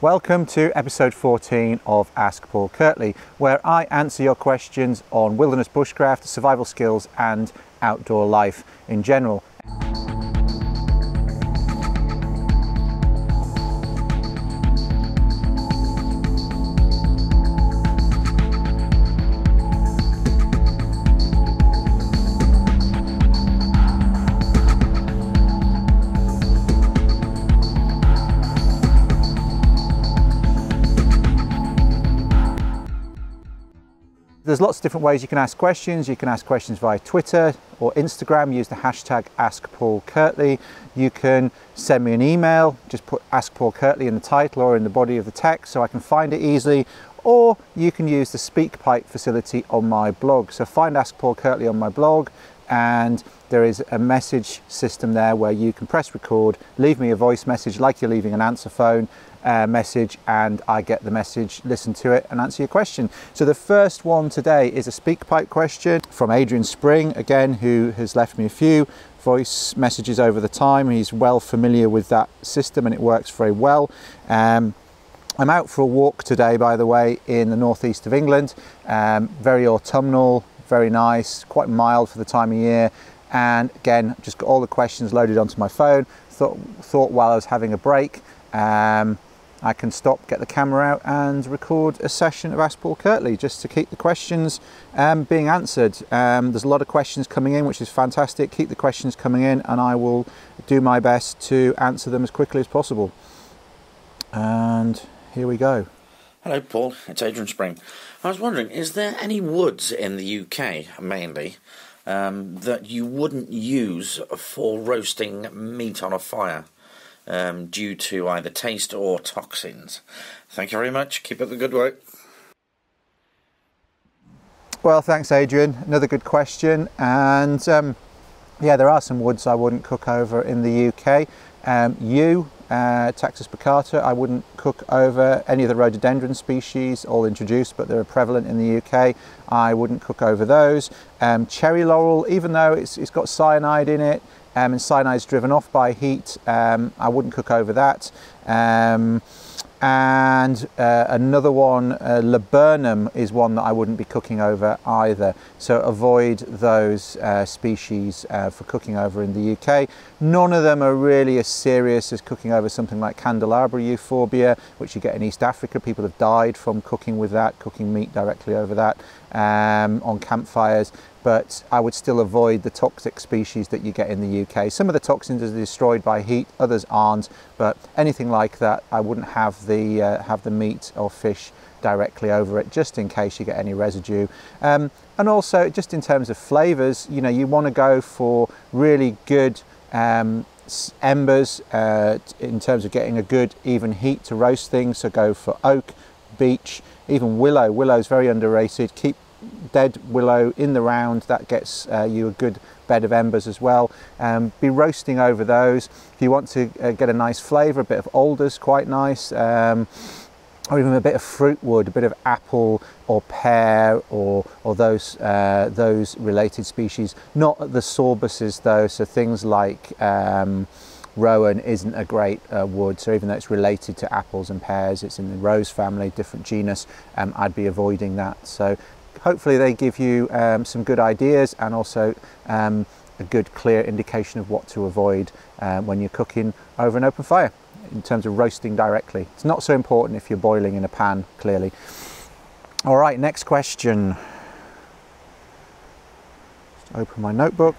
Welcome to episode 14 of Ask Paul Kirtley, where I answer your questions on wilderness bushcraft, survival skills and outdoor life in general. There's lots of different ways you can ask questions. You can ask questions via Twitter or Instagram, use the hashtag askpaulkirtley. You can send me an email, just put Ask Paul Kirtley in the title or in the body of the text so I can find it easily, or you can use the SpeakPipe facility on my blog. So find Ask Paul Kirtley on my blog and there is a message system there where you can press record, leave me a voice message like you're leaving an answer phone message, and I get the message, listen to it and answer your question. So the first one today is a SpeakPipe question from Adrian Spring, again, who has left me a few voice messages over the time. He's well familiar with that system and it works very well. I'm out for a walk today, by the way, in the northeast of England. Very autumnal, very nice, quite mild for the time of year. And again, just got all the questions loaded onto my phone. Thought while I was having a break, I can stop, get the camera out and record a session of Ask Paul Kirtley just to keep the questions being answered. There's a lot of questions coming in, which is fantastic. Keep the questions coming in and I will do my best to answer them as quickly as possible. And here we go. Hello Paul, it's Adrian Spring. I was wondering, is there any woods in the UK, mainly, that you wouldn't use for roasting meat on a fire? Due to either taste or toxins. Thank you very much. Keep up the good work. Well, thanks Adrian. Another good question. And yeah, there are some woods I wouldn't cook over in the UK. Taxus baccata, I wouldn't cook over. Any of the rhododendron species, all introduced, but they're prevalent in the UK. I wouldn't cook over those. Cherry laurel, even though it's got cyanide in it, and cyanide is driven off by heat, I wouldn't cook over that. And another one, laburnum, is one that I wouldn't be cooking over either. So avoid those species for cooking over in the UK. None of them are really as serious as cooking over something like candelabra euphorbia, which you get in East Africa. People have died from cooking with that, cooking meat directly over that on campfires. But I would still avoid the toxic species that you get in the UK. Some of the toxins are destroyed by heat, others aren't, but anything like that, I wouldn't have the meat or fish directly over it, just in case you get any residue. And also, just in terms of flavours, you know, you want to go for really good embers in terms of getting a good even heat to roast things. So go for oak, beech, even willow. Willow is very underrated. Keep dead willow in the round, that gets you a good bed of embers as well. Be roasting over those. If you want to get a nice flavour, a bit of alder's quite nice, or even a bit of fruit wood, a bit of apple or pear or those related species. Not the sorbuses though, so things like rowan isn't a great wood, so even though it's related to apples and pears, it's in the rose family, different genus, I'd be avoiding that. So hopefully they give you some good ideas and also a good clear indication of what to avoid when you're cooking over an open fire in terms of roasting directly. It's not so important if you're boiling in a pan, clearly. All right, next question. Just open my notebook.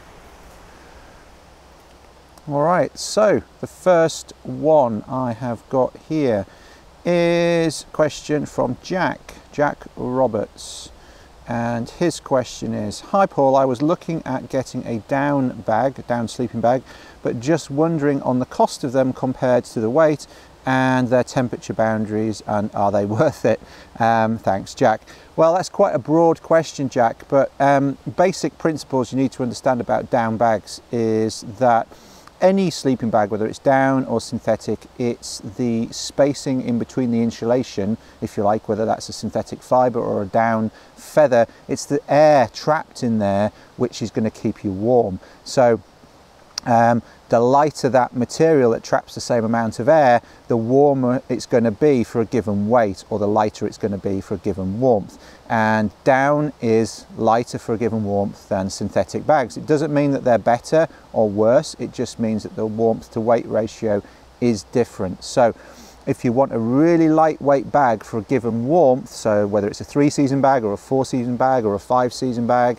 All right, so the first one I have got here is a question from Jack Roberts, and his question is: Hi Paul, I was looking at getting a down sleeping bag, but just wondering on the cost of them compared to the weight and their temperature boundaries, and are they worth it? Thanks, Jack. Well, that's quite a broad question, Jack, but basic principles you need to understand about down bags is that any sleeping bag, whether it's down or synthetic, it's the spacing in between the insulation, if you like, whether that's a synthetic fibre or a down feather, it's the air trapped in there which is going to keep you warm. So The lighter that material that traps the same amount of air, the warmer it's going to be for a given weight, or the lighter it's going to be for a given warmth. And down is lighter for a given warmth than synthetic bags. It doesn't mean that they're better or worse, it just means that the warmth to weight ratio is different. So if you want a really lightweight bag for a given warmth, so whether it's a 3-season bag or a 4-season bag or a 5-season bag,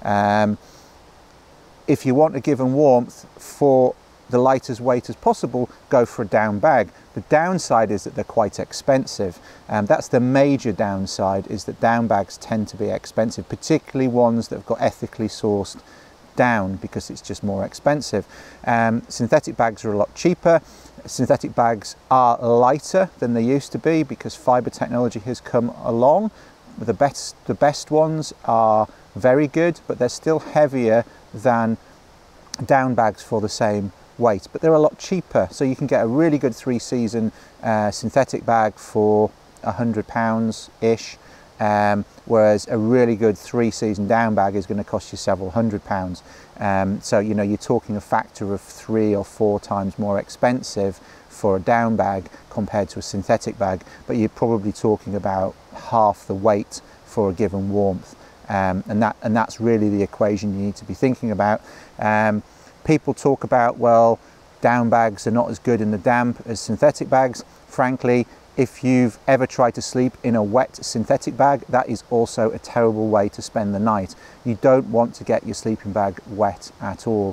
if you want a given warmth for the lightest weight as possible, go for a down bag. The downside is that they're quite expensive, and that's the major downside, is that down bags tend to be expensive, particularly ones that have got ethically sourced down, because it's just more expensive. Synthetic bags are a lot cheaper. Synthetic bags are lighter than they used to be because fibre technology has come along. The best ones are very good, but they're still heavier than down bags for the same weight, but they're a lot cheaper. So you can get a really good 3-season synthetic bag for £100-ish, whereas a really good 3-season down bag is going to cost you several £100s. So you know, you're talking a factor of 3 or 4 times more expensive for a down bag compared to a synthetic bag, but you're probably talking about half the weight for a given warmth. And that's really the equation you need to be thinking about. People talk about, well, down bags are not as good in the damp as synthetic bags. Frankly, if you've ever tried to sleep in a wet synthetic bag, that is also a terrible way to spend the night. You don't want to get your sleeping bag wet at all.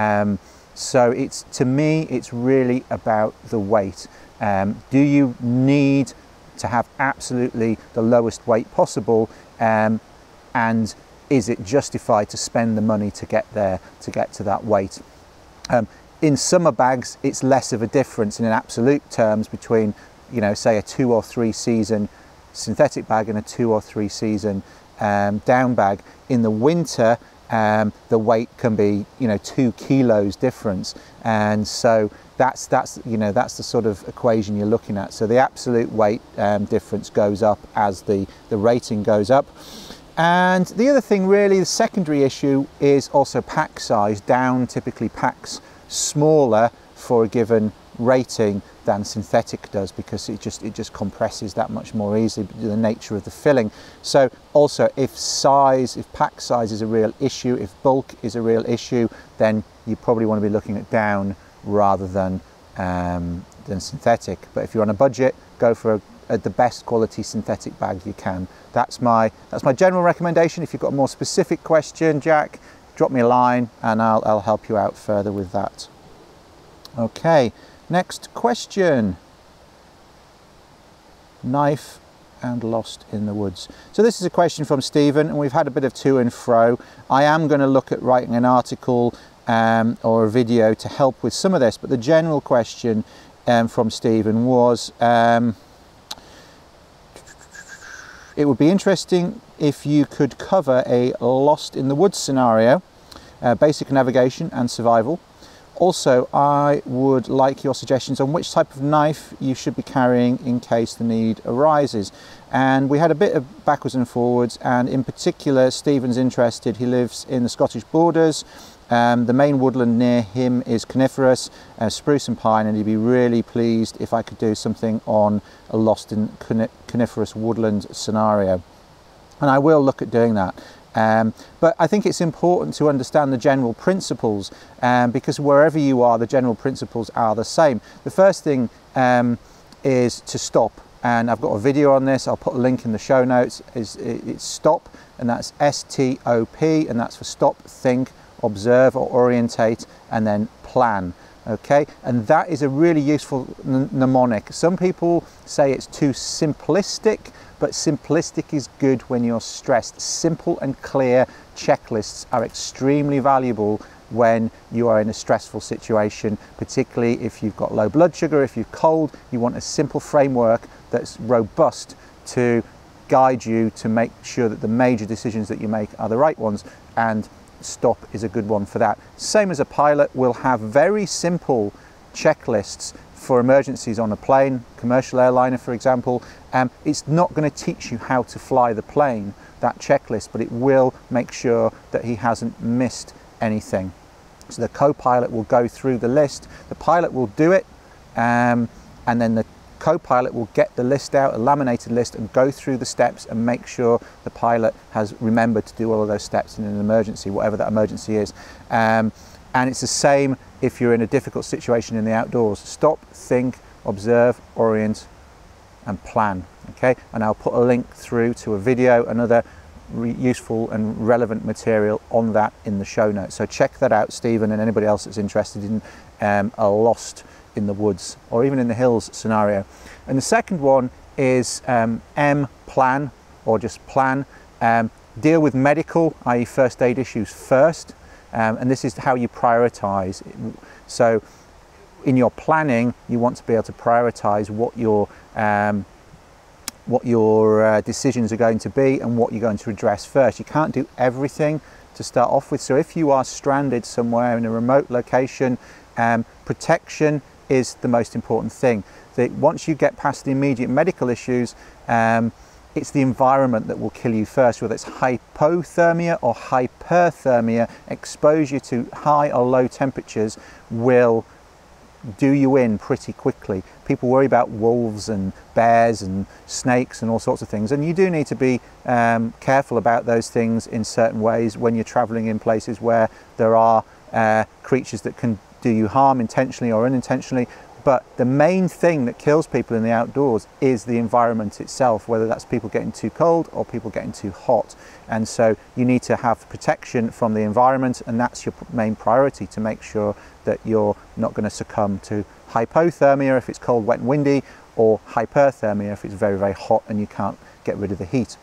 So to me, it's really about the weight. Do you need to have absolutely the lowest weight possible? And is it justified to spend the money to get there, to get to that weight? In summer bags, it's less of a difference in absolute terms between, you know, say a 2 or 3 season synthetic bag and a 2 or 3 season down bag. In the winter, the weight can be, you know, 2 kilos difference, and so that's the sort of equation you're looking at. So the absolute weight difference goes up as the rating goes up. And the other thing, really, the secondary issue is also pack size. Down typically packs smaller for a given rating than synthetic does, because it just compresses that much more easily, the nature of the filling. So also, if pack size is a real issue, if bulk is a real issue, then you probably want to be looking at down rather than synthetic. But if you're on a budget, go for the best quality synthetic bag you can. That's my general recommendation. If you've got a more specific question, Jack, drop me a line and I'll help you out further with that. Okay, next question. Knife and lost in the woods. So this is a question from Stephen, and we've had a bit of to and fro. I am going to look at writing an article or a video to help with some of this, but the general question from Stephen was, it would be interesting if you could cover a lost in the woods scenario, basic navigation and survival. Also, I would like your suggestions on which type of knife you should be carrying in case the need arises. And we had a bit of backwards and forwards, and in particular, Stephen's interested. He lives in the Scottish borders. The main woodland near him is coniferous, spruce and pine, and he'd be really pleased if I could do something on a lost in coniferous woodland scenario. And I will look at doing that. But I think it's important to understand the general principles, because wherever you are, the general principles are the same. The first thing is to stop, and I've got a video on this. I'll put a link in the show notes. It's stop, and that's S-T-O-P, and that's for stop, think, observe or orientate, and then plan. Okay, and that is a really useful mnemonic. Some people say it's too simplistic, but simplistic is good when you're stressed. Simple and clear checklists are extremely valuable when you are in a stressful situation, particularly if you've got low blood sugar, if you're cold. You want a simple framework that's robust to guide you to make sure that the major decisions that you make are the right ones, and stop is a good one for that. Same as a pilot will have very simple checklists for emergencies on a plane, commercial airliner for example. It's not going to teach you how to fly the plane, that checklist, but it will make sure that he hasn't missed anything. So the co-pilot will go through the list, the pilot will do it, and then the co-pilot will get the list out, a laminated list, and go through the steps and make sure the pilot has remembered to do all of those steps in an emergency, whatever that emergency is. And it's the same if you're in a difficult situation in the outdoors. Stop, think, observe, orient, and plan. Okay, and I'll put a link through to a video and other useful and relevant material on that in the show notes. So check that out, Stephen, and anybody else that's interested in a lost in the woods or even in the hills scenario. And the second one is plan, or just plan. Deal with medical, i.e. first aid issues first, and this is how you prioritize. So in your planning, you want to be able to prioritize what your decisions are going to be and what you're going to address first. You can't do everything to start off with. So if you are stranded somewhere in a remote location, protection is the most important thing. Once you get past the immediate medical issues, it's the environment that will kill you first, whether it's hypothermia or hyperthermia. Exposure to high or low temperatures will do you in pretty quickly. People worry about wolves and bears and snakes and all sorts of things, and you do need to be careful about those things in certain ways when you're traveling in places where there are creatures that can do you harm intentionally or unintentionally. But the main thing that kills people in the outdoors is the environment itself, whether that's people getting too cold or people getting too hot. And so you need to have protection from the environment, and that's your main priority, to make sure that you're not going to succumb to hypothermia if it's cold, wet and windy, or hyperthermia if it's very, very hot and you can't get rid of the heat.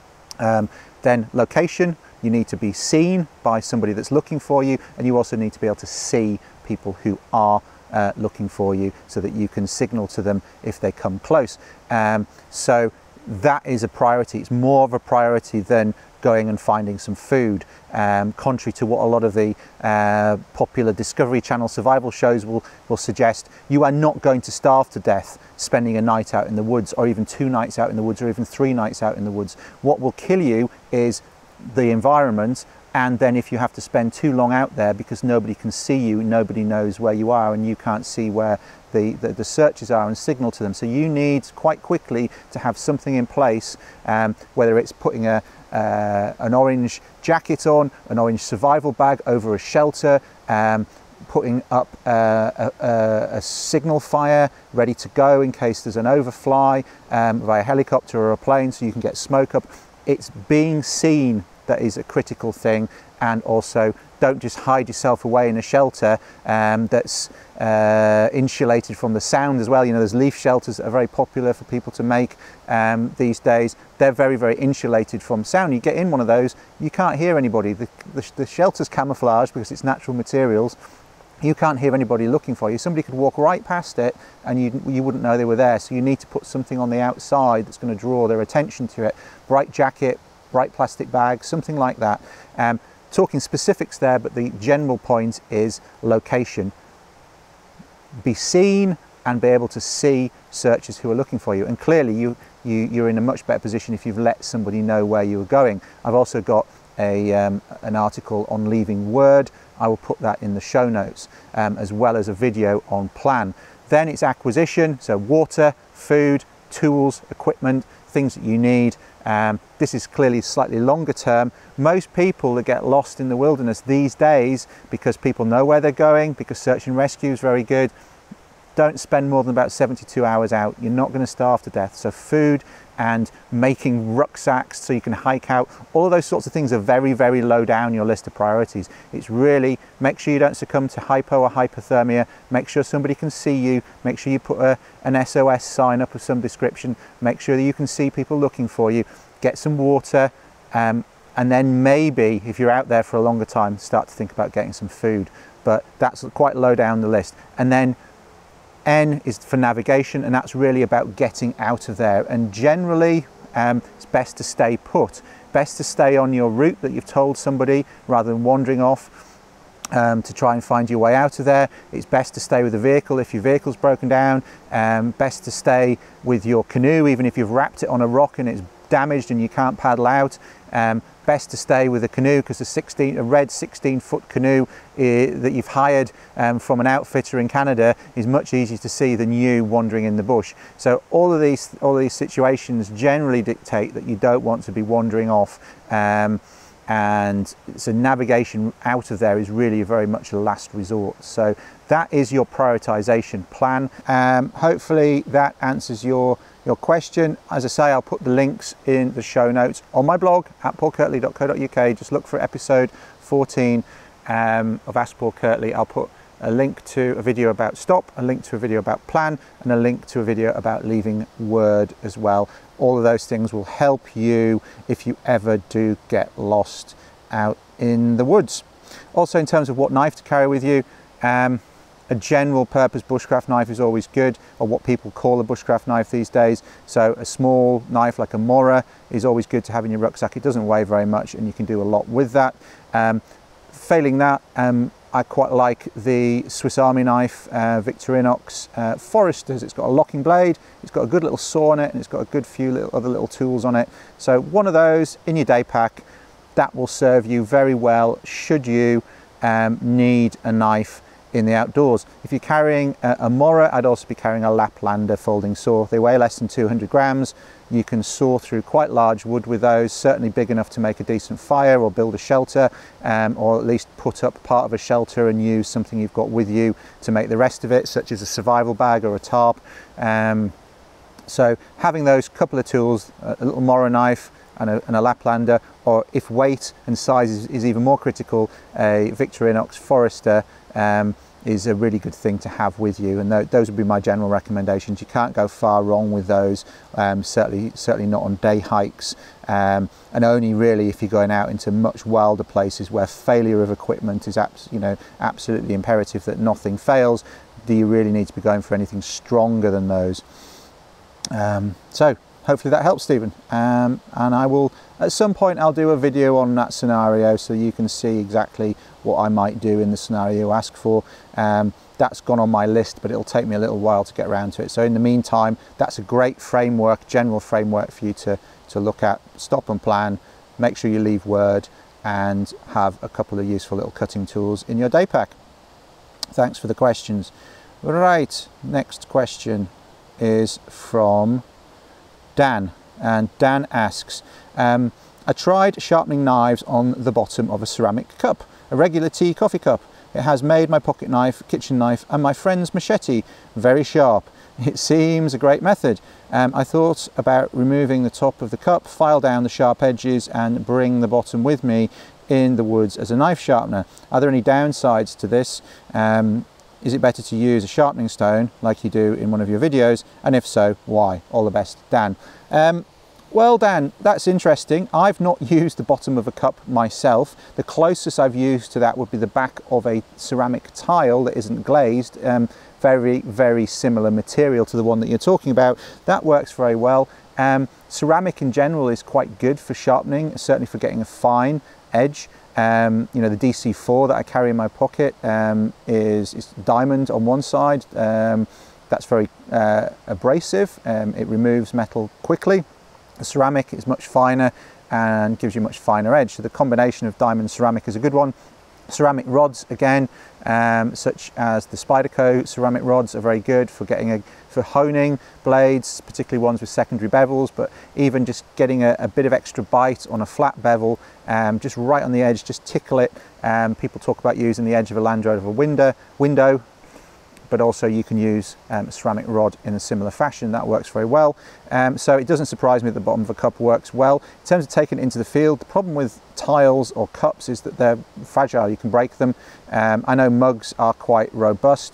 Then location, you need to be seen by somebody that's looking for you, and you also need to be able to see people who are looking for you so that you can signal to them if they come close. So that is a priority. It's more of a priority than going and finding some food, contrary to what a lot of the popular Discovery Channel survival shows will suggest. You are not going to starve to death spending a night out in the woods, or even 2 nights out in the woods, or even 3 nights out in the woods. What will kill you is the environment. And then if you have to spend too long out there because nobody can see you, nobody knows where you are, and you can't see where the searches are and signal to them. So you need quite quickly to have something in place, whether it's putting an orange jacket on, an orange survival bag over a shelter, putting up a signal fire ready to go in case there's an overfly via helicopter or a plane, so you can get smoke up. It's being seen that is a critical thing. And also, don't just hide yourself away in a shelter that's insulated from the sound as well. You know, there's leaf shelters that are very popular for people to make these days. They're very, very insulated from sound. You get in one of those, you can't hear anybody. The shelter's camouflaged because it's natural materials. You can't hear anybody looking for you. Somebody could walk right past it and you wouldn't know they were there. So you need to put something on the outside that's going to draw their attention to it. Bright jacket, bright plastic bag, something like that. Talking specifics there, but the general point is location. Be seen and be able to see searchers who are looking for you. And clearly you're in a much better position if you've let somebody know where you were going. I've also got an article on leaving word. I will put that in the show notes, as well as a video on plan. Then it's acquisition, so water, food, tools, equipment, things that you need. This is clearly slightly longer term. Most people that get lost in the wilderness these days, because people know where they're going, because search and rescue is very good, don't spend more than about 72 hours out. You're not going to starve to death. So food and making rucksacks so you can hike out, all of those sorts of things are very, very low down your list of priorities. It's really, make sure you don't succumb to hypo or hypothermia, make sure somebody can see you, make sure you put an SOS sign up of some description, make sure that you can see people looking for you, get some water, and then maybe, if you're out there for a longer time, start to think about getting some food. But that's quite low down the list. And then N is for navigation, and that's really about getting out of there. And generally, it's best to stay put. Best to stay on your route that you've told somebody rather than wandering off to try and find your way out of there. It's best to stay with the vehicle if your vehicle's broken down. Best to stay with your canoe, even if you've wrapped it on a rock and it's damaged and you can't paddle out, best to stay with a canoe, because a red 16-foot canoe that you've hired from an outfitter in Canada is much easier to see than you wandering in the bush. So all of these situations generally dictate that you don't want to be wandering off, and so navigation out of there is really very much a last resort. So that is your prioritization plan. Hopefully that answers your question. As I say, I'll put the links in the show notes on my blog at paulkirtley.co.uk. Just look for episode 14 of Ask Paul Kirtley. I'll put a link to a video about stop, a link to a video about plan, and a link to a video about leaving word as well. All of those things will help you if you ever do get lost out in the woods. Also, in terms of what knife to carry with you, a general purpose bushcraft knife is always good, or what people call a bushcraft knife these days. So a small knife like a Mora is always good to have in your rucksack. It doesn't weigh very much and you can do a lot with that. Failing that, I quite like the Swiss Army knife, Victorinox Foresters. It's got a locking blade, it's got a good little saw on it, and it's got a good few other little tools on it. So one of those in your day pack, that will serve you very well should you need a knife in the outdoors. If you're carrying a Mora, I'd also be carrying a Laplander folding saw. They weigh less than 200 grams. You can saw through quite large wood with those, certainly big enough to make a decent fire or build a shelter, or at least put up part of a shelter and use something you've got with you to make the rest of it, such as a survival bag or a tarp. So having those couple of tools, a little Mora knife and a Laplander, or if weight and size is even more critical, a Victorinox Forester is a really good thing to have with you, and those would be my general recommendations. You can't go far wrong with those, certainly not on day hikes, and only really if you're going out into much wilder places where failure of equipment is absolutely imperative, that nothing fails, do you really need to be going for anything stronger than those. So hopefully that helps, Stephen, and I will at some point I'll do a video on that scenario so you can see exactly what I might do in the scenario you ask for. That's gone on my list, but it'll take me a little while to get around to it. So in the meantime, that's a great framework, general framework for you to look at. Stop and plan, make sure you leave word, and have a couple of useful little cutting tools in your day pack. Thanks for the questions. Right, next question is from Dan, and Dan asks, I tried sharpening knives on the bottom of a ceramic cup, a regular tea coffee cup. It has made my pocket knife, kitchen knife, and my friend's machete very sharp. It seems a great method. I thought about removing the top of the cup, file down the sharp edges, and bring the bottom with me in the woods as a knife sharpener. Are there any downsides to this? Is it better to use a sharpening stone like you do in one of your videos? And if so, why? All the best, Dan. Well, Dan, that's interesting. I've not used the bottom of a cup myself. The closest I've used to that would be the back of a ceramic tile that isn't glazed. Very, very similar material to the one that you're talking about. That works very well. Ceramic in general is quite good for sharpening, certainly for getting a fine edge. The DC4 that I carry in my pocket is diamond on one side. That's very abrasive. It removes metal quickly. The ceramic is much finer and gives you much finer edge. So the combination of diamond and ceramic is a good one. Ceramic rods, again, such as the Spyderco ceramic rods, are very good for for honing blades, particularly ones with secondary bevels, but even just getting a bit of extra bite on a flat bevel, just right on the edge, just tickle it. People talk about using the edge of a Land Rover window, but also you can use a ceramic rod in a similar fashion. That works very well. So it doesn't surprise me that the bottom of a cup works well. In terms of taking it into the field, the problem with tiles or cups is that they're fragile. You can break them. I know mugs are quite robust.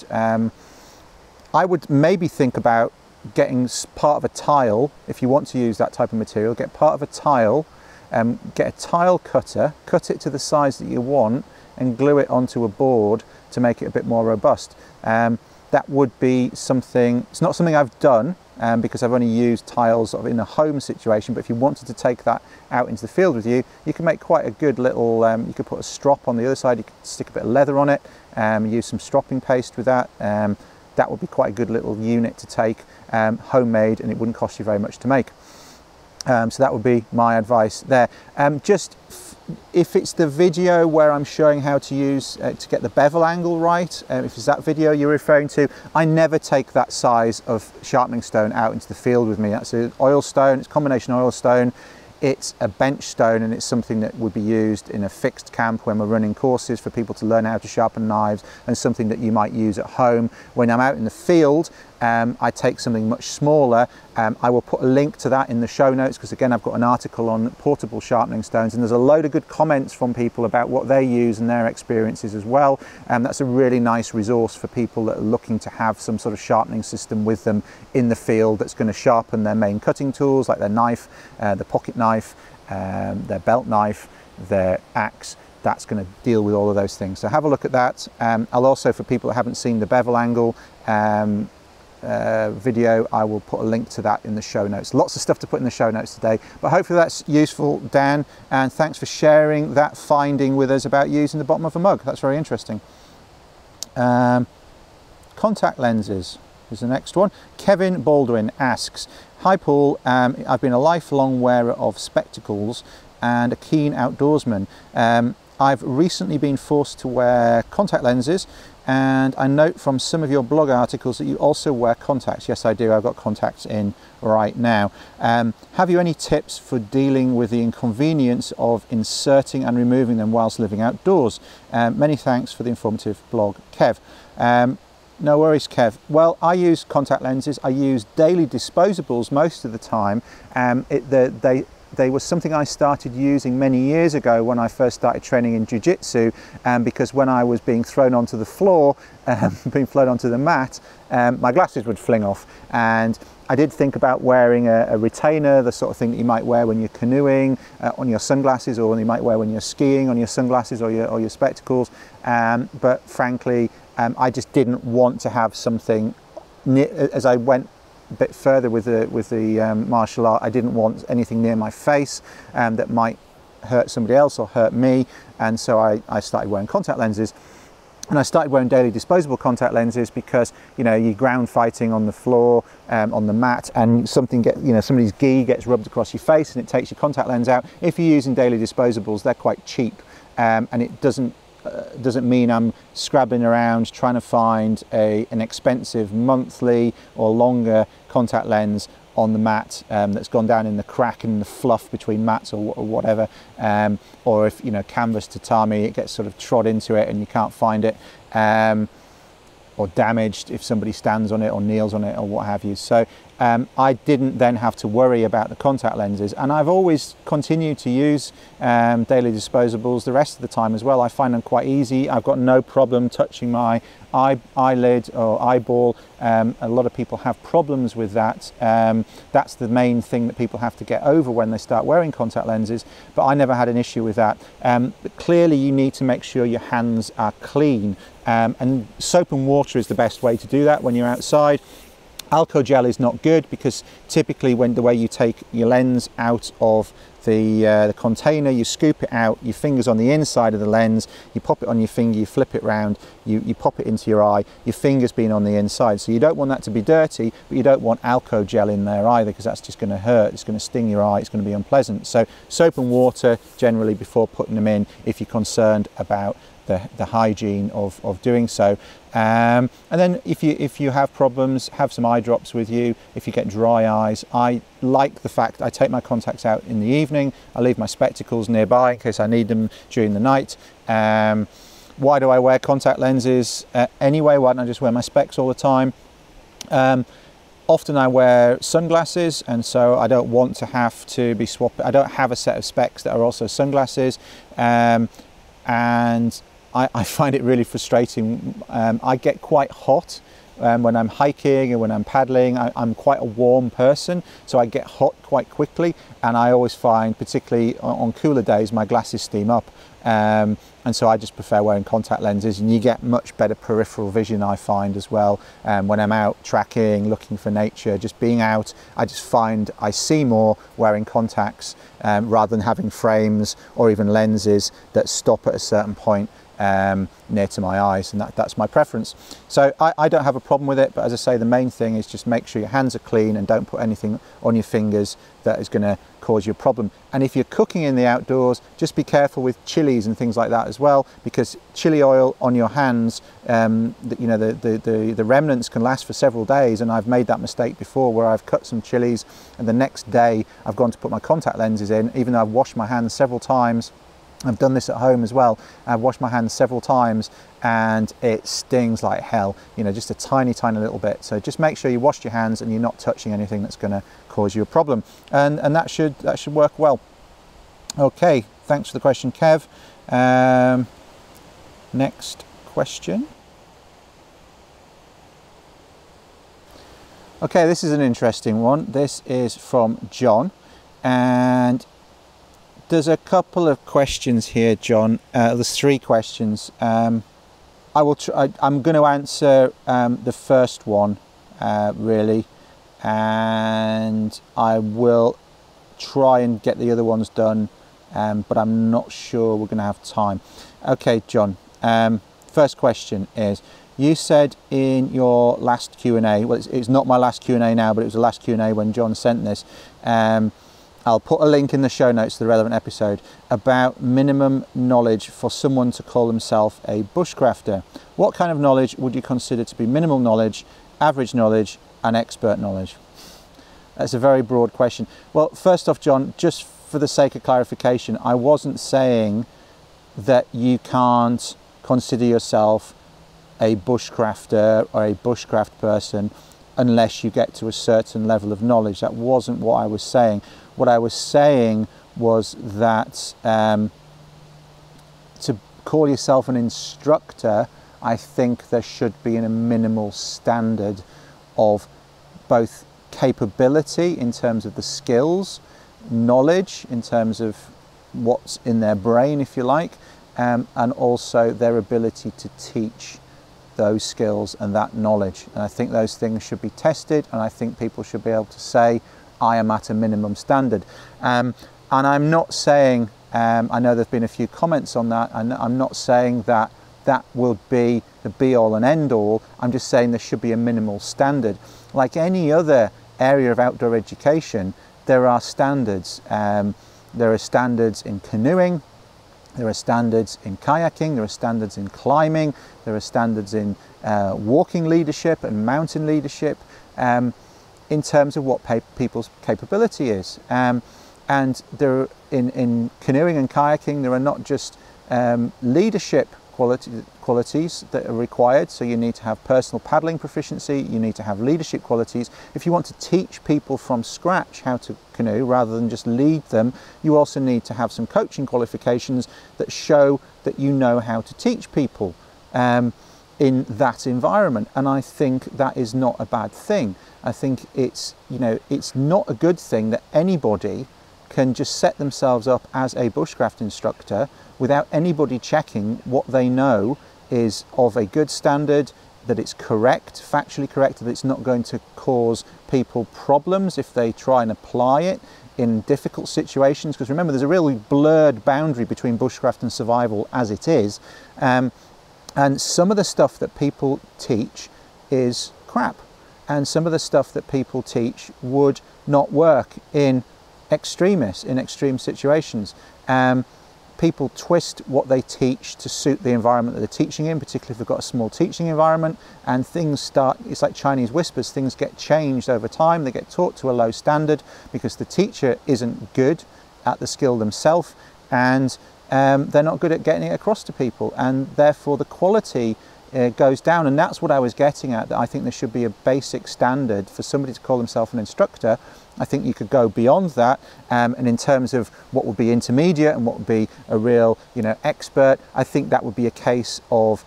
I would maybe think about getting part of a tile, if you want to use that type of material, get part of a tile, get a tile cutter, cut it to the size that you want, and glue it onto a board to make it a bit more robust. That would be something, it's not something I've done because I've only used tiles sort of in a home situation, but if you wanted to take that out into the field with you, you can make quite a good little, you could put a strop on the other side, you could stick a bit of leather on it, use some stropping paste with that. That would be quite a good little unit to take, homemade, and it wouldn't cost you very much to make. So that would be my advice there. If it's the video where I'm showing how to use to get the bevel angle right, if it's that video you're referring to, I never take that size of sharpening stone out into the field with me. That's an oil stone, it's a combination oil stone. It's a bench stone, and it's something that would be used in a fixed camp when we're running courses for people to learn how to sharpen knives, and something that you might use at home. When I'm out in the field, I take something much smaller. I will put a link to that in the show notes, because again, I've got an article on portable sharpening stones, and there's a load of good comments from people about what they use and their experiences as well. That's a really nice resource for people that are looking to have some sort of sharpening system with them in the field that's going to sharpen their main cutting tools, like their knife, the pocket knife, their belt knife, their axe. That's going to deal with all of those things. So have a look at that. I'll also, for people that haven't seen the bevel angle video, I will put a link to that in the show notes. Lots of stuff to put in the show notes today, but hopefully that's useful, Dan, and thanks for sharing that finding with us about using the bottom of a mug. That's very interesting. Contact lenses is the next one. Kevin Baldwin asks, hi Paul, I've been a lifelong wearer of spectacles and a keen outdoorsman. I've recently been forced to wear contact lenses, and I note from some of your blog articles that you also wear contacts. Yes, I do. I've got contacts in right now. Have you any tips for dealing with the inconvenience of inserting and removing them whilst living outdoors? Many thanks for the informative blog, Kev. No worries, Kev. Well, I use contact lenses. I use daily disposables most of the time. They were something I started using many years ago when I first started training in jiu-jitsu, because when I was being thrown onto the floor, being flown onto the mat, my glasses would fling off. And I did think about wearing a retainer, the sort of thing that you might wear when you're canoeing, on your sunglasses, or you might wear when you're skiing on your sunglasses or your spectacles. But frankly, I just didn't want to have something, as I went a bit further with the martial art, I didn't want anything near my face that might hurt somebody else or hurt me, and so I started wearing contact lenses. And I started wearing daily disposable contact lenses because, you know, you're ground fighting on the floor, on the mat, and somebody's gi gets rubbed across your face and it takes your contact lens out. If you're using daily disposables, they're quite cheap, and it doesn't mean I'm scrabbling around trying to find an expensive monthly or longer contact lens on the mat that's gone down in the crack and the fluff between mats or whatever, or if, you know, canvas tatami, it gets sort of trod into it and you can't find it, or damaged if somebody stands on it or kneels on it or what have you. So I didn't then have to worry about the contact lenses, and I've always continued to use daily disposables the rest of the time as well. I find them quite easy. I've got no problem touching my eyelid or eyeball. A lot of people have problems with that. That's the main thing that people have to get over when they start wearing contact lenses, but I never had an issue with that. But clearly you need to make sure your hands are clean, and soap and water is the best way to do that when you're outside. Alcohol gel is not good, because typically the way you take your lens out of the container, you scoop it out, your finger's on the inside of the lens, you pop it on your finger, you flip it round, you pop it into your eye, your finger's been on the inside. So you don't want that to be dirty, but you don't want alcohol gel in there either, because that's just going to hurt, it's going to sting your eye, it's going to be unpleasant. So soap and water generally before putting them in, if you're concerned about the hygiene of doing so. And then if you have problems, have some eye drops with you. If you get dry eyes, I like the fact I take my contacts out in the evening, I leave my spectacles nearby in case I need them during the night. Why do I wear contact lenses anyway? Why don't I just wear my specs all the time? Often I wear sunglasses, and so I don't want to have to be swapping. I don't have a set of specs that are also sunglasses, and I find it really frustrating. I get quite hot when I'm hiking and when I'm paddling. I'm quite a warm person, so I get hot quite quickly, and I always find, particularly on cooler days, my glasses steam up. And so I just prefer wearing contact lenses, and you get much better peripheral vision, I find, as well. When I'm out tracking, looking for nature, just being out, I just find I see more wearing contacts rather than having frames or even lenses that stop at a certain point. near to my eyes, and that's my preference. So I don't have a problem with it, but as I say, the main thing is just make sure your hands are clean and don't put anything on your fingers that is going to cause you a problem. And if you're cooking in the outdoors, just be careful with chilies and things like that as well, because chili oil on your hands, the remnants can last for several days, and I've made that mistake before where I've cut some chilies and the next day I've gone to put my contact lenses in, even though I've washed my hands several times. I've done this at home as well. I've washed my hands several times and it stings like hell, just a tiny little bit. So just make sure you wash your hands and you're not touching anything that's going to cause you a problem, and that should work well. Okay, thanks for the question, Kev. Next question. Okay, this is an interesting one. This is from John, and there's a couple of questions here, John. There's 3 questions. I'm going to answer the first one, really, and I will try and get the other ones done, but I'm not sure we're going to have time. Okay, John. First question is, you said in your last Q&A, well, it's not my last Q&A now, but it was the last Q&A when John sent this. I'll put a link in the show notes to the relevant episode about minimum knowledge for someone to call himself a bushcrafter. What kind of knowledge would you consider to be minimal knowledge, average knowledge, and expert knowledge? That's a very broad question. Well, first off, John, just for the sake of clarification, I wasn't saying that you can't consider yourself a bushcrafter or a bushcraft person unless you get to a certain level of knowledge. That wasn't what I was saying. What I was saying was that to call yourself an instructor, I think there should be a minimal standard of both capability in terms of the skills, knowledge in terms of what's in their brain, if you like, and also their ability to teach those skills and that knowledge. And I think those things should be tested, and I think people should be able to say, I am at a minimum standard. And I'm not saying, I know there's been a few comments on that, and I'm not saying that that will be the be-all and end-all. I'm just saying there should be a minimal standard. Like any other area of outdoor education, there are standards. There are standards in canoeing, there are standards in kayaking, there are standards in climbing, there are standards in walking leadership and mountain leadership, in terms of what people's capability is. And there, in canoeing and kayaking, there are not just leadership qualities that are required. So you need to have personal paddling proficiency, you need to have leadership qualities. If you want to teach people from scratch how to canoe rather than just lead them, you also need to have some coaching qualifications that show that you know how to teach people in that environment. And I think that is not a bad thing. I think it's not a good thing that anybody can just set themselves up as a bushcraft instructor without anybody checking what they know is of a good standard, that it's correct, factually correct, that it's not going to cause people problems if they try and apply it in difficult situations. Because remember, there's a really blurred boundary between bushcraft and survival as it is. And some of the stuff that people teach is crap. And some of the stuff that people teach would not work in extremis, in extreme situations. People twist what they teach to suit the environment that they're teaching in, particularly if they've got a small teaching environment, and things start, it's like Chinese whispers, things get changed over time, they get taught to a low standard because the teacher isn't good at the skill themselves, and they're not good at getting it across to people, and therefore the quality goes down. And that's what I was getting at, that I think there should be a basic standard for somebody to call themselves an instructor. I think you could go beyond that, and in terms of what would be intermediate and what would be a real, expert, I think that would be a case of,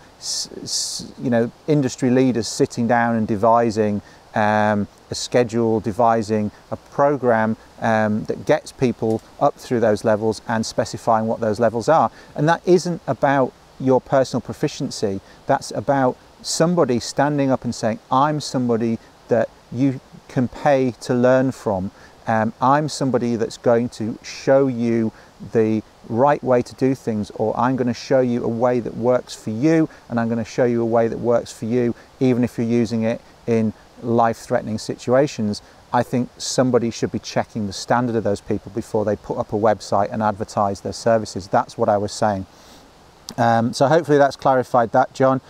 industry leaders sitting down and devising a schedule, devising a program that gets people up through those levels and specifying what those levels are. And that isn't about your personal proficiency. That's about somebody standing up and saying, I'm somebody that you can pay to learn from, I'm somebody that's going to show you the right way to do things, or I'm going to show you a way that works for you, and I'm going to show you a way that works for you even if you're using it in life-threatening situations. I think somebody should be checking the standard of those people before they put up a website and advertise their services. That's what I was saying. So hopefully that's clarified that, John.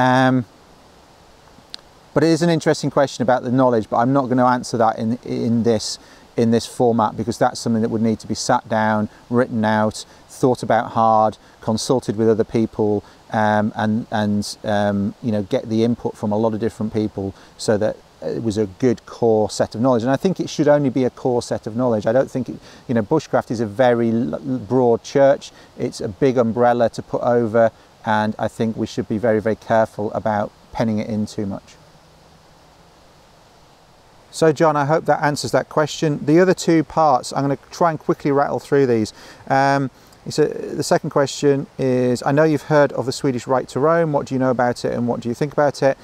But it is an interesting question about the knowledge, but I'm not going to answer that in this format, because that's something that would need to be sat down, written out, thought about hard, consulted with other people, and you know, get the input from a lot of different people, so that it was a good core set of knowledge. And I think it should only be a core set of knowledge. I don't think it, you know, bushcraft is a very broad church. It's a big umbrella to put over, and I think we should be very, very careful about penning it in too much. So John, I hope that answers that question. The other two parts, I'm going to try and quickly rattle through these. So the second question is, I know you've heard of the Swedish right to roam. What do you know about it, and what do you think about it?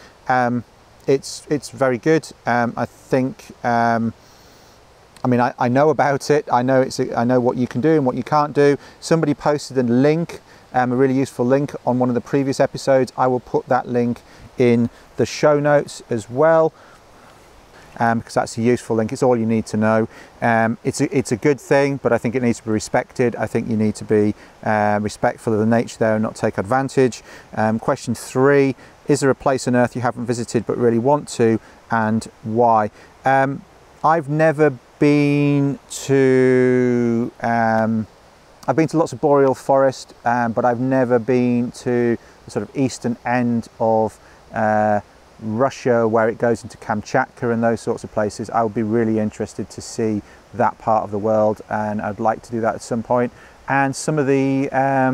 It's very good. I think, I mean, I know about it. I know what you can do and what you can't do. Somebody posted a link, a really useful link on one of the previous episodes. I will put that link in the show notes as well. Because that's a useful link. It's all you need to know. It's a good thing, but I think it needs to be respected. I think you need to be respectful of the nature there and not take advantage. Question 3, is there a place on earth you haven't visited but really want to, and why? I've never been to, I've been to lots of boreal forest, but I've never been to the sort of eastern end of Russia, where it goes into Kamchatka and those sorts of places. I would be really interested to see that part of the world, and I'd like to do that at some point. And some of the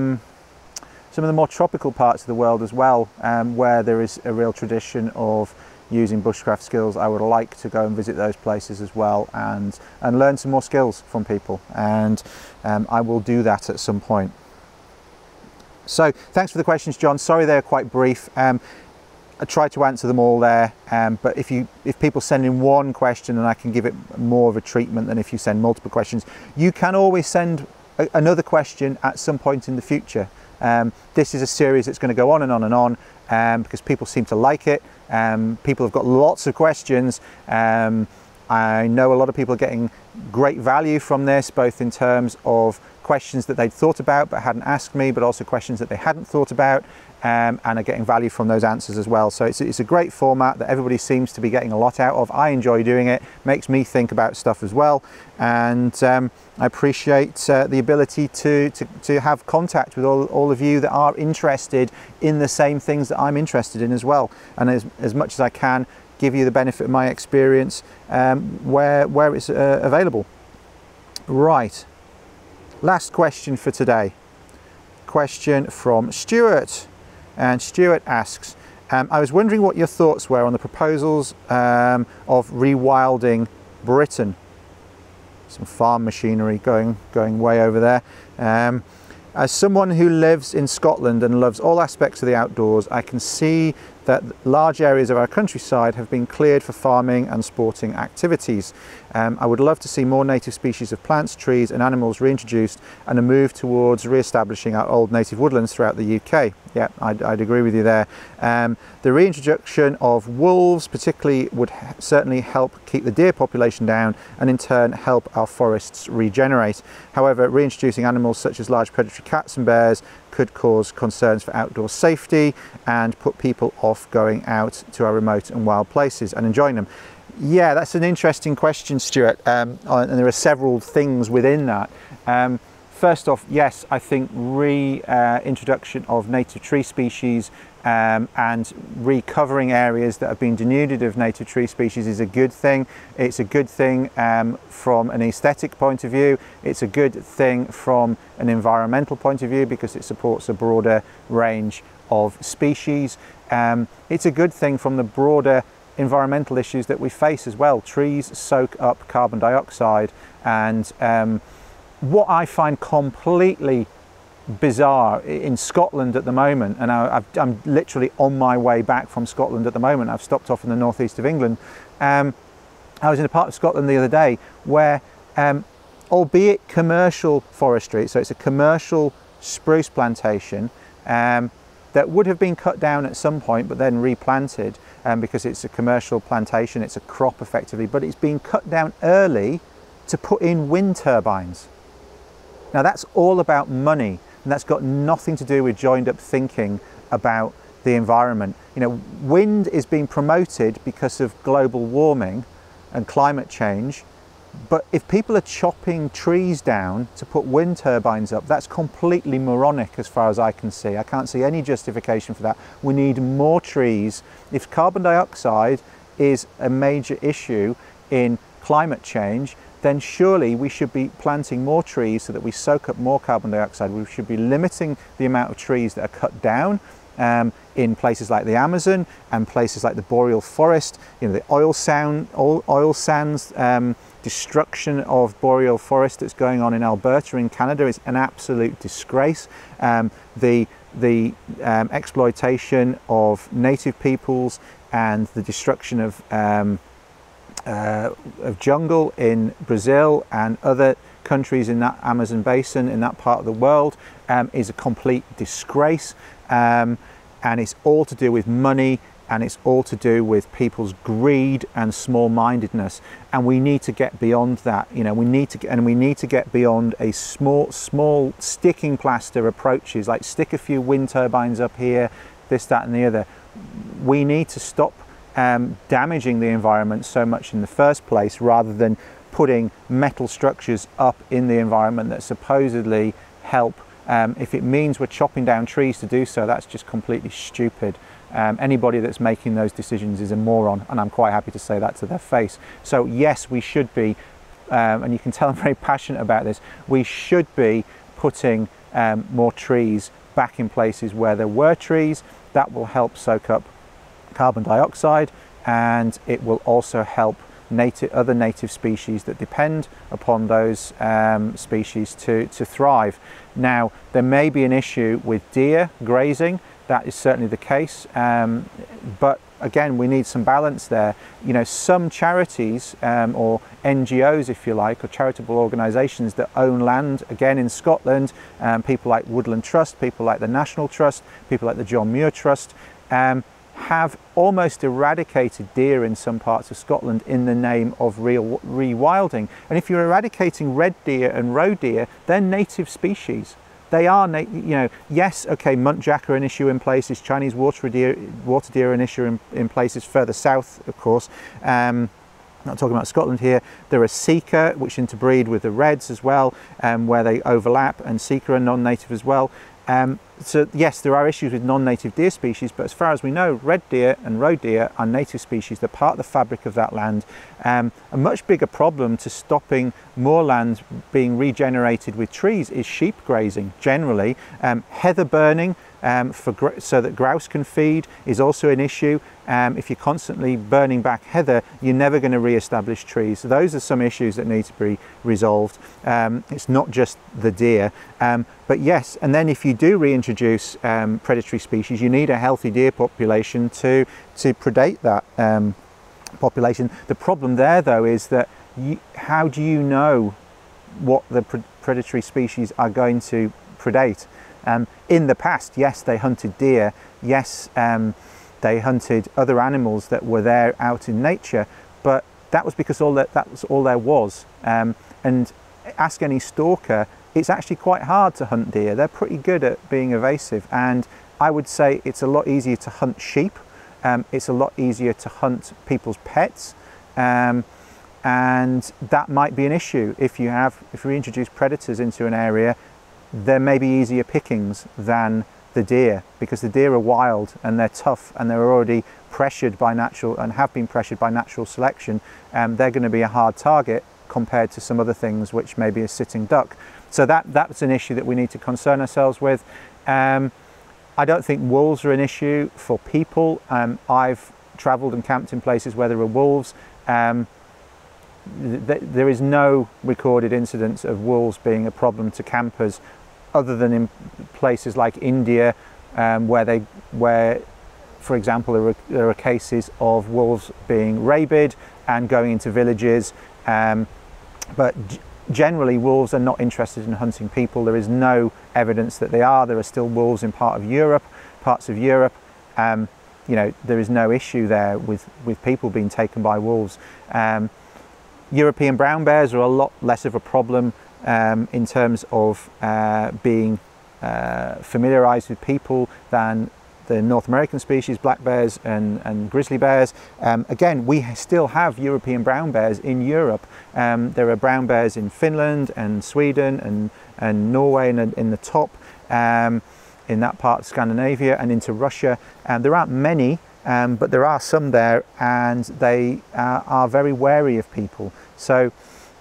more tropical parts of the world as well, where there is a real tradition of using bushcraft skills. I would like to go and visit those places as well, and learn some more skills from people, and I will do that at some point. So thanks for the questions, John. Sorry they're quite brief. I tried to answer them all there, but if people send in one question, and I can give it more of a treatment than if you send multiple questions. You can always send another question at some point in the future. This is a series that's going to go on and on and on, because people seem to like it. People have got lots of questions. I know a lot of people are getting great value from this, both in terms of questions that they'd thought about but hadn't asked me, but also questions that they hadn't thought about, and are getting value from those answers as well. So it's a great format that everybody seems to be getting a lot out of. I enjoy doing it, makes me think about stuff as well, and I appreciate the ability to have contact with all of you that are interested in the same things that I'm interested in as well, and as much as I can give you the benefit of my experience where it's available. Right, last question for today. Question from Stuart, and Stuart asks, I was wondering what your thoughts were on the proposals of rewilding Britain. Some farm machinery going way over there. As someone who lives in Scotland and loves all aspects of the outdoors, I can see that large areas of our countryside have been cleared for farming and sporting activities. I would love to see more native species of plants, trees and animals reintroduced, and a move towards re-establishing our old native woodlands throughout the UK. Yeah, I'd agree with you there. The reintroduction of wolves particularly would certainly help keep the deer population down, and in turn help our forests regenerate. However, reintroducing animals such as large predatory cats and bears could cause concerns for outdoor safety and put people off going out to our remote and wild places and enjoying them. Yeah, that's an interesting question, Stuart, and there are several things within that. First off, yes, I think reintroduction of native tree species and recovering areas that have been denuded of native tree species is a good thing. It's a good thing from an aesthetic point of view. It's a good thing from an environmental point of view, because it supports a broader range of species. It's a good thing from the broader environmental issues that we face as well. Trees soak up carbon dioxide, and what I find completely bizarre in Scotland at the moment, and I'm literally on my way back from Scotland at the moment. I've stopped off in the northeast of England. I was in a part of Scotland the other day where, albeit commercial forestry, so it's a commercial spruce plantation, that would have been cut down at some point but then replanted, because it's a commercial plantation, it's a crop effectively, but it's been cut down early to put in wind turbines. Now that's all about money, and that's got nothing to do with joined up thinking about the environment. You know, wind is being promoted because of global warming and climate change, but if people are chopping trees down to put wind turbines up, that's completely moronic as far as I can see. I can't see any justification for that. We need more trees. If carbon dioxide is a major issue in climate change, then surely we should be planting more trees so that we soak up more carbon dioxide. We should be limiting the amount of trees that are cut down in places like the Amazon and places like the boreal forest. You know, the oil sands destruction of boreal forest that's going on in Alberta in Canada is an absolute disgrace. The exploitation of native peoples and the destruction of jungle in Brazil and other countries in that Amazon basin, in that part of the world, is a complete disgrace, and it's all to do with money, and it's all to do with people's greed and small-mindedness, and we need to get beyond that. You know, we need to get beyond a small sticking plaster approaches, like stick a few wind turbines up here, this, that and the other. We need to stop damaging the environment so much in the first place, rather than putting metal structures up in the environment that supposedly help. If it means we're chopping down trees to do so, that's just completely stupid. Anybody that's making those decisions is a moron, and I'm quite happy to say that to their face. So yes, we should be, and you can tell I'm very passionate about this, we should be putting more trees back in places where there were trees. That will help soak up carbon dioxide, and it will also help other native species that depend upon those species to thrive. Now, there may be an issue with deer grazing. That is certainly the case, but again, we need some balance there. You know, some charities or NGOs, if you like, or charitable organisations that own land, again in Scotland, people like Woodland Trust, people like the National Trust, people like the John Muir Trust, have almost eradicated deer in some parts of Scotland in the name of rewilding. And if you're eradicating red deer and roe deer, they're native species. They are, you know, yes, okay, muntjac are an issue in places, Chinese water deer are an issue in places further south, of course. Not talking about Scotland here. There are sika, which interbreed with the reds as well, where they overlap, and sika are non-native as well. So yes, there are issues with non-native deer species, but as far as we know, red deer and roe deer are native species. They're part of the fabric of that land. A much bigger problem to stopping more land being regenerated with trees is sheep grazing generally. Heather burning so that grouse can feed is also an issue. If you're constantly burning back heather, you're never going to re-establish trees. So those are some issues that need to be resolved. It's not just the deer, but yes, and then if you do reintroduce predatory species, you need a healthy deer population to predate that population. The problem there, though, is that how do you know what the predatory species are going to predate? In the past, yes, they hunted deer, yes, they hunted other animals that were there out in nature, but that was because that was all there was. And ask any stalker, it's actually quite hard to hunt deer. They're pretty good at being evasive, and I would say it's a lot easier to hunt sheep. It's a lot easier to hunt people's pets, and that might be an issue if you introduce predators into an area. There may be easier pickings than the deer, because the deer are wild and they're tough and they're already pressured by natural and have been pressured by natural selection. They're going to be a hard target compared to some other things, which may be a sitting duck. So that's an issue that we need to concern ourselves with. I don't think wolves are an issue for people. I've travelled and camped in places where there are wolves. There is no recorded incidents of wolves being a problem to campers, other than in places like India, where for example, there are cases of wolves being rabid and going into villages, but generally wolves are not interested in hunting people. There is no evidence that they are. There are still wolves in parts of Europe. You know, there is no issue there with people being taken by wolves. European brown bears are a lot less of a problem in terms of being familiarized with people than the North American species, black bears and grizzly bears. Again, we still have European brown bears in Europe. There are brown bears in Finland and Sweden and Norway in the top, in that part of Scandinavia and into Russia. There aren't many, but there are some there, and they are very wary of people. So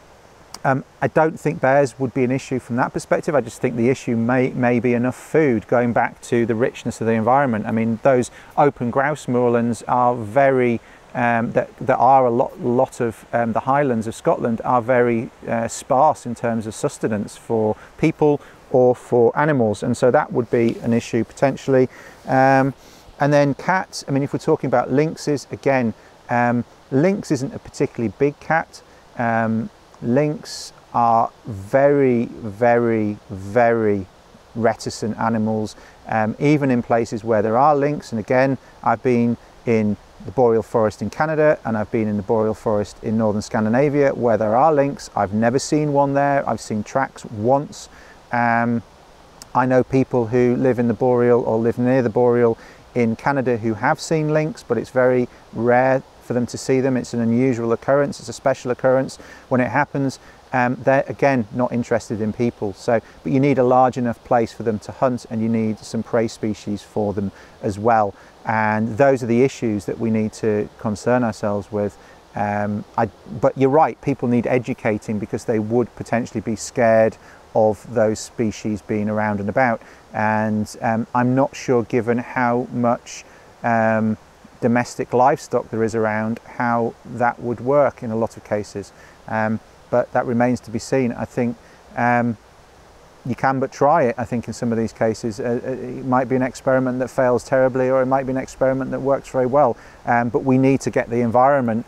I don't think bears would be an issue from that perspective. I just think the issue may be enough food, going back to the richness of the environment. I mean, those open grouse moorlands are very, there are a lot of the highlands of Scotland are very sparse in terms of sustenance for people or for animals, and so that would be an issue potentially. And then cats, I mean, if we're talking about lynxes, again, lynx isn't a particularly big cat. Lynx are very, very, very reticent animals, even in places where there are lynx. And again, I've been in the boreal forest in Canada, and I've been in the boreal forest in northern Scandinavia where there are lynx. I've never seen one there. I've seen tracks once. I know people who live in the boreal or live near the boreal in Canada who have seen lynx, but it's very rare for them to see them. It's an unusual occurrence. It's a special occurrence when it happens. They're again not interested in people. So, but you need a large enough place for them to hunt, and you need some prey species for them as well. And those are the issues that we need to concern ourselves with. But you're right, people need educating, because they would potentially be scared of those species being around and about. And I'm not sure, given how much domestic livestock there is around, how that would work in a lot of cases. But that remains to be seen. I think you can but try it. I think in some of these cases it might be an experiment that fails terribly, or it might be an experiment that works very well. But we need to get the environment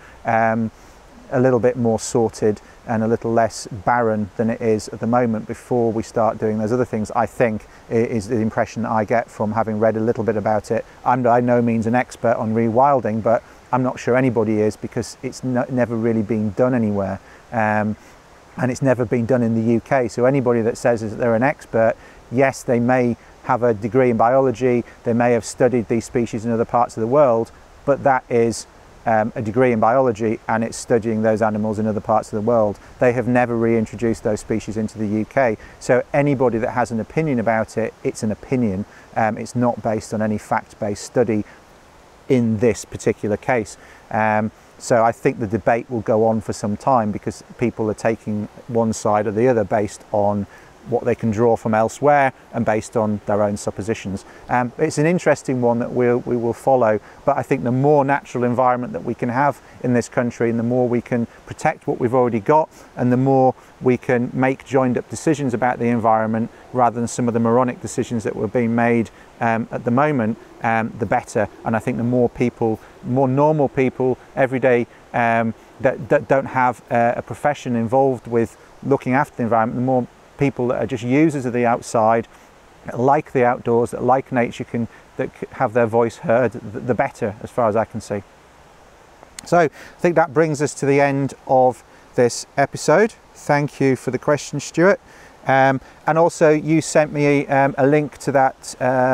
a little bit more sorted and a little less barren than it is at the moment before we start doing those other things, I think, is the impression I get from having read a little bit about it. I'm by no means an expert on rewilding, but I'm not sure anybody is, because it's never really been done anywhere. And it's never been done in the UK. So anybody that says that they're an expert, yes, they may have a degree in biology, they may have studied these species in other parts of the world, but that is a degree in biology, and it's studying those animals in other parts of the world. They have never reintroduced those species into the UK. So anybody that has an opinion about it, it's an opinion. It's not based on any fact-based study in this particular case. So I think the debate will go on for some time, because people are taking one side or the other based on what they can draw from elsewhere and based on their own suppositions. It's an interesting one that we will follow, but I think the more natural environment that we can have in this country, and the more we can protect what we've already got, and the more we can make joined up decisions about the environment rather than some of the moronic decisions that were being made at the moment, the better. And I think the more people, more normal people, everyday, that don't have a profession involved with looking after the environment, the more people that are just users of the outside, that like the outdoors, that like nature, that have their voice heard, the better, as far as I can see. So I think that brings us to the end of this episode. Thank you for the question, Stuart. And also you sent me a link to that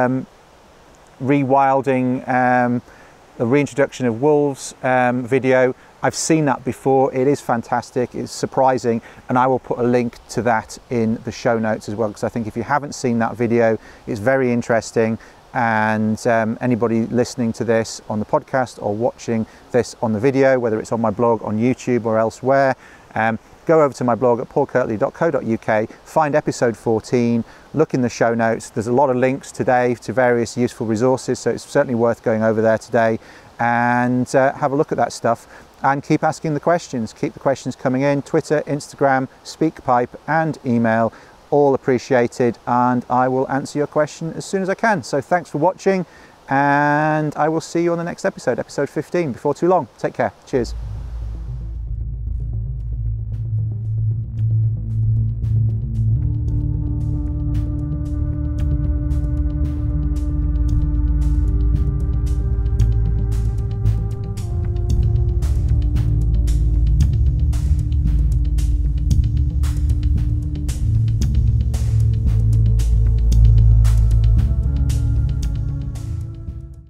rewilding, the reintroduction of wolves video. I've seen that before. It is fantastic, it's surprising, and I will put a link to that in the show notes as well, because I think if you haven't seen that video, it's very interesting. And anybody listening to this on the podcast or watching this on the video, whether it's on my blog, on YouTube or elsewhere, go over to my blog at paulkirtley.co.uk, find episode 14, look in the show notes. There's a lot of links today to various useful resources, so it's certainly worth going over there today and have a look at that stuff. And keep asking the questions, keep the questions coming in. Twitter, Instagram, SpeakPipe and email, all appreciated, and I will answer your question as soon as I can. So thanks for watching, and I will see you on the next episode, episode 15, before too long. Take care. Cheers.